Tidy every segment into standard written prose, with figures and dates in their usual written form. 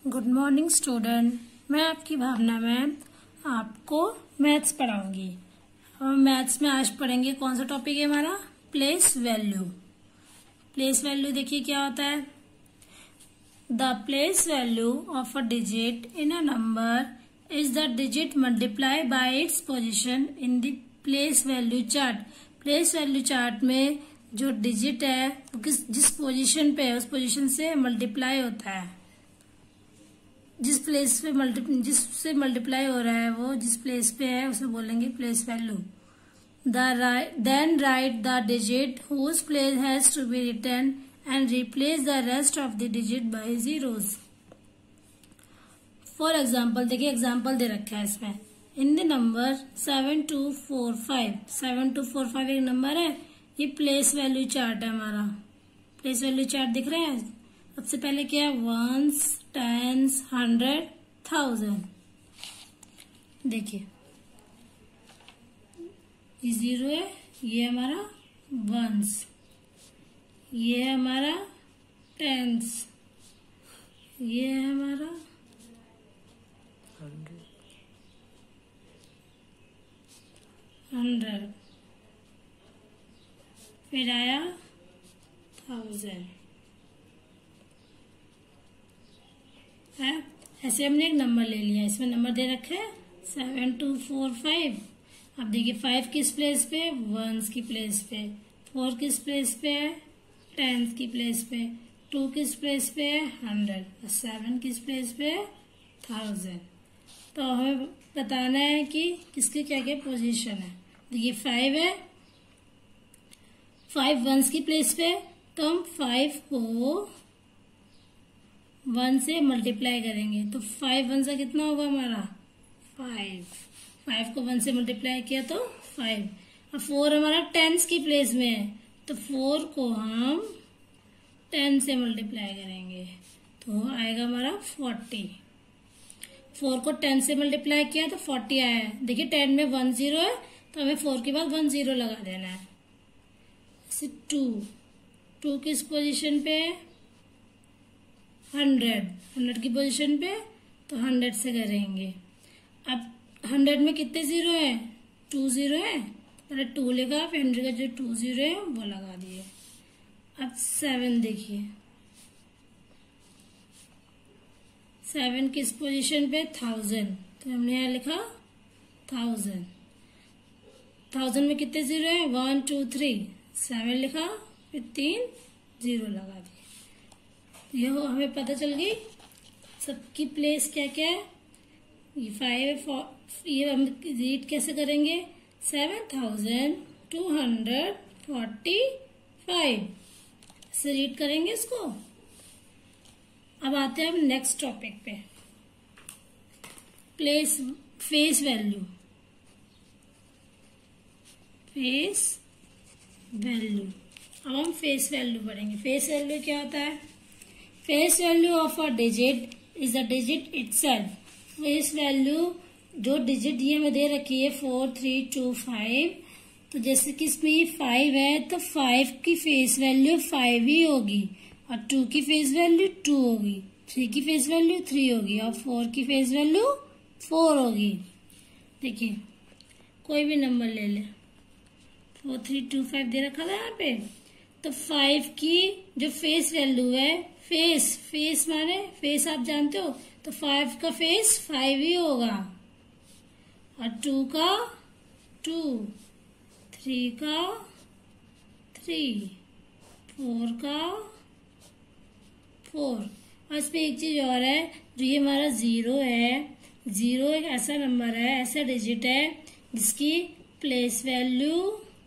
Good morning student. मैं आपकी भावना ma'am आपको मैथ्स पढ़ाऊंगी। हम मैथ्स में आज पढ़ेंगे कौन सा टॉपिक है हमारा, प्लेस वैल्यू। प्लेस वैल्यू देखिए क्या होता है। The place value of a digit in a number is the digit multiply by its position in the place value chart. Place value chart में जो डिजिट है वो जिस पोजीशन पे है उस पोजीशन से मल्टीप्लाई होता है। जिस प्लेस पे जिससे मल्टीप्लाई हो रहा है वो जिस प्लेस पे है उसे बोलेंगे place value. Then write the digit whose place has to be written and replace the rest of the digit by zeros. For example देखिए, एग्जाम्पल दे रखा है इसमें। इन द नंबर 7245, 7245 एक नंबर है। ये प्लेस वैल्यू चार्ट है हमारा। प्लेस वैल्यू चार्ट दिख रहा है। सबसे पहले क्या है, वंस, टेंस, 100, 1000। देखिए ये 0 है, ये हमारा वंस, ये है हमारा टेंस, ये है हमारा 100, फिर आया 1000 है। ऐसे हमने एक नंबर ले लिया, इसमें नंबर दे रखा है 7245। अब देखिए 5 किस प्लेस पे, वंस की प्लेस पे, 4 किस प्लेस पे है, टेंस की प्लेस पे, 2 किस प्लेस पे है, 100, और 7 किस प्लेस पे है, 1000। तो हमें बताना है कि किसके क्या क्या पोजीशन है। देखिए 5 है, 5 वंस की प्लेस पे, तो हम 5 को 1 से मल्टीप्लाई करेंगे तो 5 1 से कितना होगा हमारा 5 को 1 से मल्टीप्लाई किया तो 5। अब 4 हमारा टेंस की प्लेस में है तो 4 को हम 10 से मल्टीप्लाई करेंगे तो आएगा हमारा 40। 4 को 10 से मल्टीप्लाई किया तो 40 आया है। देखिए 10 में 1 0 है तो हमें 4 के बाद 1 0 लगा देना है। 2 किस पोजीशन पे है, 100 की पोजीशन पे, तो 100 से करेंगे। अब 100 में कितने 0 है, 2 0 है, पहले 2 लेगा, फिर 100 का जो 2 0 है वो लगा दिए। अब 7 देखिए, 7 किस पोजीशन पे, 1000, तो हमने यहाँ लिखा 1000। 1000 में कितने 0 है, 1 2 3, 7 लिखा, फिर 3 0 लगा दिए। ये हमें पता चल गई सबकी प्लेस क्या क्या है। ये 5, ये हम रीड कैसे करेंगे, 7245 से रीड करेंगे इसको। अब आते हैं हम नेक्स्ट टॉपिक पे, फेस वैल्यू। अब हम फेस वैल्यू पढ़ेंगे। फेस वैल्यू क्या होता है, face value of a digit is a digit itself. Face value जो डिजिट ये हमें दे रखी है 4 3 2 5, तो जैसे कि इसमें ये 5 है तो 5 की फेस वैल्यू 5 ही होगी, और 2 की फेस वैल्यू 2 होगी, 3 की फेस वैल्यू 3 होगी, और 4 की फेस वैल्यू 4 होगी। देखिए कोई भी नंबर ले ले, 4 3 2 5 दे रखा था यहाँ पे, तो 5 की जो फेस वैल्यू है, फेस माने फेस आप जानते हो, तो 5 का फेस 5 ही होगा, और 2 का 2, 3 का 3, 4 का 4। और इसमें एक चीज और है, जो ये हमारा 0 है, 0 एक ऐसा नंबर है, ऐसा डिजिट है जिसकी प्लेस वैल्यू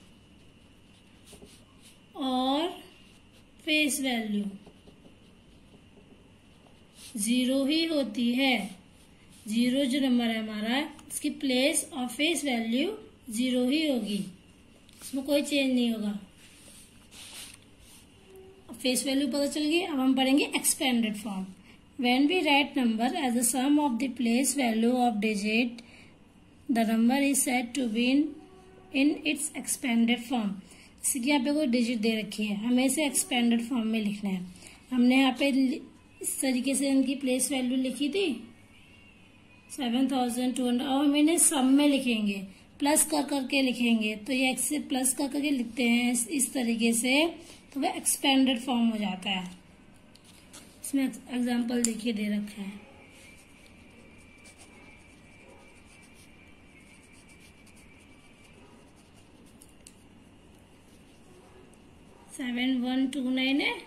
और फेस वैल्यू 0 ही होती है। 0 जो नंबर है हमारा, इसकी प्लेस और फेस वैल्यू 0 ही होगी, इसमें कोई चेंज नहीं होगा। फेस वैल्यू पता चल गई। अब हम पढ़ेंगे expanded form. When we write number as the sum of the place value of digit, the number is said to be in its expanded form. जैसे कि यहाँ पे कोई डिजिट दे रखी है, हमें इसे एक्सपेंडेड फॉर्म में लिखना है। हमने यहाँ पे इस तरीके से इनकी प्लेस वैल्यू लिखी थी 7200। और हम इन्हें सम में लिखेंगे, प्लस कर करके लिखेंगे, तो ये एक्स से प्लस कर करके लिखते हैं इस तरीके से, तो वह एक्सपेंडेड फॉर्म हो जाता है। इसमें एग्जाम्पल देखिए दे रखा है। सेवन वन टू नाइन है,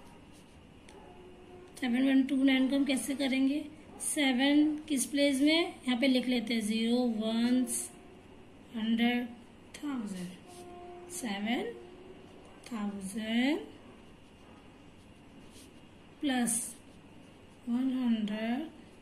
7129 को हम कैसे करेंगे, 7 किस प्लेस में, यहाँ पे लिख लेते हैं 0 1s 100 1000, 7000 plus 100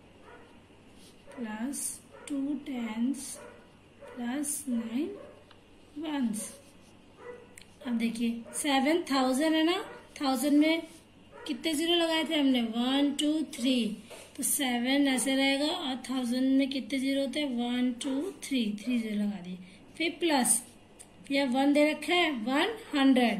plus 2 10s plus 9 1s। अब देखिए 7000 है ना, 1000 में कितने जीरो लगाए थे हमने, 1 2 3, तो 7 ऐसे रहेगा, और 1000 में कितने जीरो होते हैं, 1 2 3 जीरो लगा दिए। फिर प्लस, यह 1 दे रखा है, 100,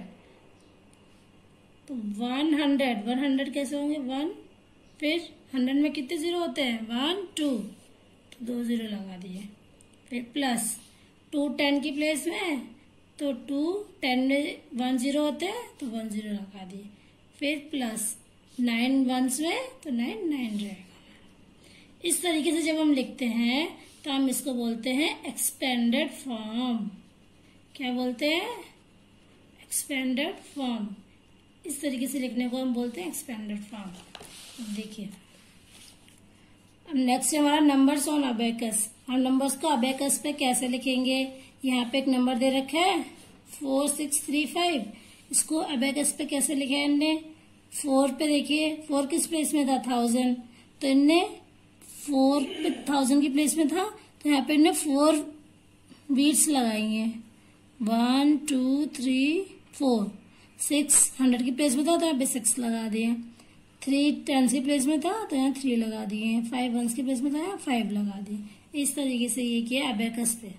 तो 100 कैसे होंगे 1, फिर 100 में कितने जीरो होते हैं, 1 2, तो 2 जीरो लगा दिए। फिर प्लस 2 10 की प्लेस में, तो 2 10 में 1 जीरो होते हैं, तो 1 जीरो लगा दिए। फिर प्लस 9 1s में, तो 9 9 रहेगा। इस तरीके से जब हम लिखते हैं तो हम इसको बोलते हैं एक्सपेंडेड फॉर्म। क्या बोलते हैं, एक्सपेंडेड फॉर्म। इस तरीके से लिखने को हम बोलते हैं एक्सपेंडेड फॉर्म। देखिए अब नेक्स्ट हमारा नंबर्स ऑन अबेकस। हम नंबर्स को अबेकस पे कैसे लिखेंगे, यहाँ पे एक नंबर दे रखा है 4635, इसको अबेकस पे कैसे लिखा है इनने, 4 पे देखिए 4 किस प्लेस में था 1000, तो इनने 4 पे 1000 की प्लेस में था, तो यहाँ पे इनने 4 बीट्स लगाई हैं, 1 2 3 4। 6 100 की प्लेस में था, तो यहाँ पे 6 लगा दिए। 3 10 की प्लेस में था, तो यहाँ 3 लगा दिए। 5 1s की प्लेस में था, यहाँ 5 लगा दिए। इस तरीके से ये किया अबेकस पे।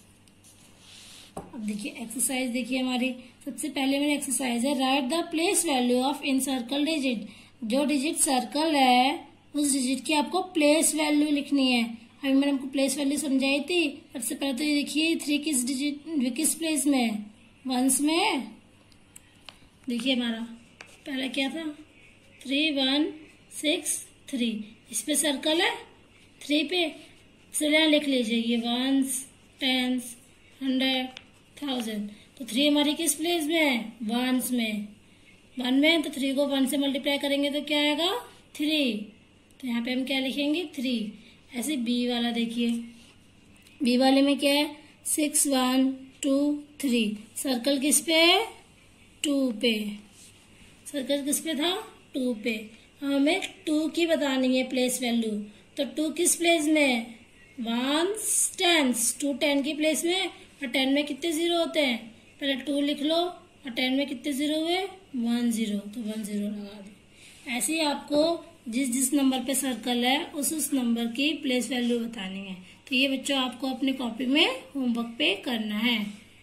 अब देखिए एक्सरसाइज देखिए हमारी, सबसे पहले मेरी एक्सरसाइज है write the place value of in circle digit. जो डिजिट सर्कल है उस डिजिट की आपको प्लेस वैल्यू लिखनी है। अभी मैंने आपको प्लेस वैल्यू समझाई थी। सबसे पहले तो ये देखिए 3 किस डिजिट किस प्लेस में है, 1s में है। देखिए हमारा पहला क्या था 3 1 6 3, इस पे सर्कल है 3 पे, चलिए लिख लीजिए ये 1s 10s 100 1000। तो 3 हमारी किस प्लेस में है, 1s में, 1 में, तो 3 को 1 से मल्टीप्लाई करेंगे तो क्या आएगा 3, तो यहाँ पे हम क्या लिखेंगे 3। ऐसे बी वाला देखिए, बी वाले में क्या है 6 1 2 3, सर्कल किस पे है 2 पे, सर्कल किस पे था 2 पे। हमें 2 की बतानी है प्लेस वैल्यू, तो 2 किस प्लेस में है 1s 10s, 2 10 की प्लेस में, और 10 में कितने जीरो होते हैं, पहले 2 लिख लो, और 10 में कितने जीरो हुए 1 0, तो 1 0 लगा दो। ऐसे ही आपको जिस जिस नंबर पे सर्कल है उस नंबर की प्लेस वैल्यू बतानी है। तो ये बच्चों आपको अपनी कॉपी में होमवर्क पे करना है।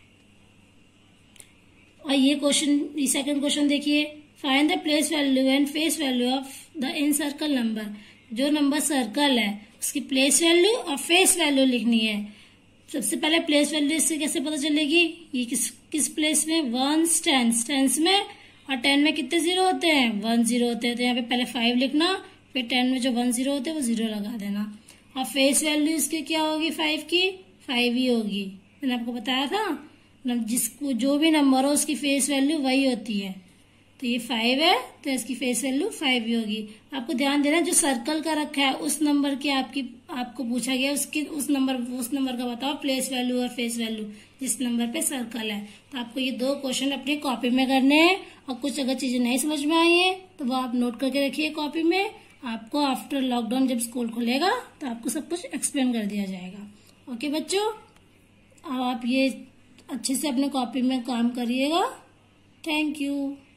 और ये सेकंड क्वेश्चन देखिए, find the place value and face value of the in circle number. जो नंबर सर्कल है उसकी प्लेस वैल्यू और फेस वैल्यू लिखनी है। सबसे पहले प्लेस वैल्यू इससे कैसे पता चलेगी, ये किस प्लेस में 1s 10s, 10s में, और 10 में कितने जीरो होते हैं 1 0 होते हैं, तो यहाँ पे पहले 5 लिखना, फिर 10 में जो 1 0 होते हैं वो 0 लगा देना। और फेस वैल्यू इसकी क्या होगी 5 की 5 ही होगी, मैंने आपको बताया था जिसको जो भी नंबर हो उसकी फेस वैल्यू वही होती है। तो ये 5 है तो इसकी फेस वैल्यू 5 ही होगी। आपको ध्यान देना जो सर्कल का रखा है उस नंबर की आपको पूछा गया उस नंबर का बताओ प्लेस वैल्यू और फेस वैल्यू जिस नंबर पे सर्कल है। तो आपको ये 2 क्वेश्चन अपनी कॉपी में करने हैं, और कुछ अगर चीजें नहीं समझ में आई है तो वो आप नोट करके रखिए कॉपी में। आपको आफ्टर लॉकडाउन जब स्कूल खुलेगा तो आपको सब कुछ एक्सप्लेन कर दिया जाएगा। ओके बच्चों, अब आप ये अच्छे से अपने कॉपी में काम करिएगा। Thank you.